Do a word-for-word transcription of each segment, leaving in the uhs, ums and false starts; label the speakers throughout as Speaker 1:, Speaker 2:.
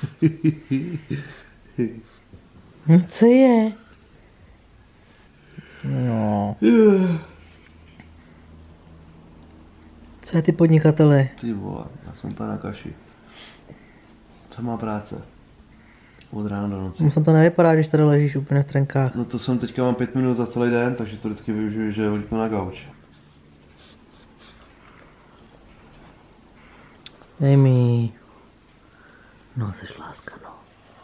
Speaker 1: No co je? No. Co je ty podnikatele?
Speaker 2: Ty vole, já jsem úplně na kaši. Co má práce? Od rána do noci.
Speaker 1: Musím to nevypadá, když tady ležíš úplně v trenkách.
Speaker 2: No to jsem teďka mám pět minut za celý den, takže to vždycky využiju, že vlítnu na gauč.
Speaker 1: Dej mi. No, seš láska, no.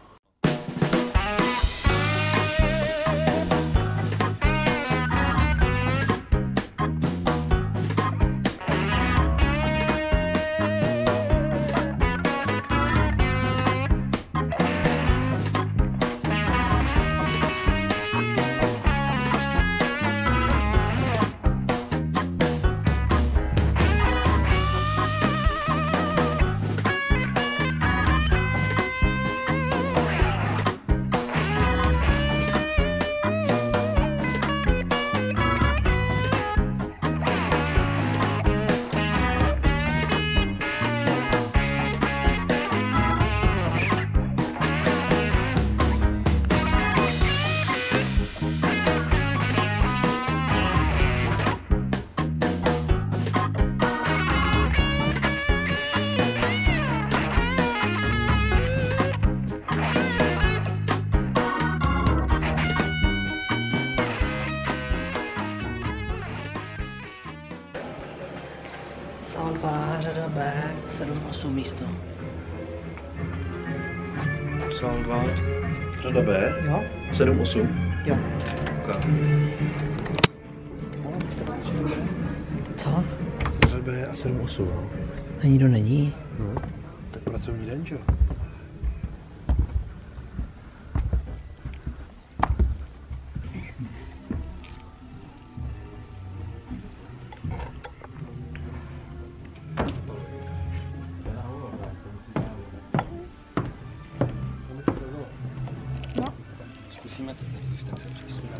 Speaker 1: Sál dva, řada B, sedm osm místo.
Speaker 2: Sál dva, řada B,
Speaker 1: Jo?
Speaker 2: sedm osm.
Speaker 1: Jo.
Speaker 2: Okay.
Speaker 1: Co?
Speaker 2: Řada B a sedm osm, no.
Speaker 1: A nikdo není?
Speaker 2: No, tak pracovní den, čo?
Speaker 3: Zkusíme to tady, když tak se přesuneme.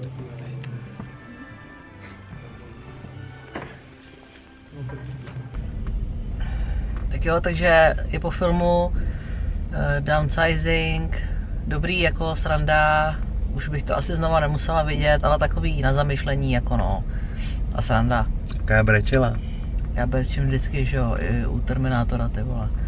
Speaker 1: Tak jo, takže je po filmu uh, downsizing, dobrý jako sranda, už bych to asi znova nemusela vidět, ale takový na zamyšlení jako no, a sranda.
Speaker 2: Jaká brečela?
Speaker 1: Já brečím vždycky, že jo, i u Terminátora, ty vole.